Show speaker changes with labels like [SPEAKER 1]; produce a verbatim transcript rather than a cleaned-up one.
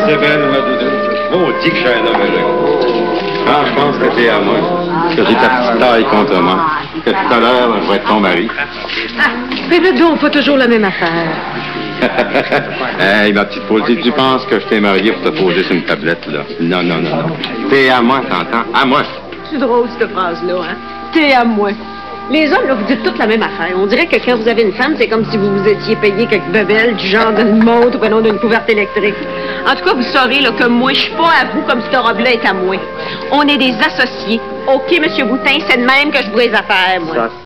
[SPEAKER 1] c'est belle, ma doudoune. Oh, dit que je suis un homme heureux. Ah, je pense que t'es à moi. Que j'ai ta petite taille contre moi. Que tout à l'heure, je vais être ton mari.
[SPEAKER 2] Mais le don, pas toujours la même affaire.
[SPEAKER 1] Hey, ma petite Posy, tu penses que je t'ai marié pour te poser sur une tablette, là? Non, non, non, non. T'es à moi, t'entends? À moi.
[SPEAKER 2] C'est drôle, cette phrase-là, hein? T'es à moi. Les hommes, là, vous dites toutes la même affaire. On dirait que quand vous avez une femme, c'est comme si vous vous étiez payé quelques bebelles du genre d'une montre ou non d'une couverte électrique. En tout cas, vous saurez là, que moi, je suis pas à vous comme cette robe-là est à moi. On est des associés. OK, Monsieur Boutin, c'est de même que je vois les affaires, moi. Ça,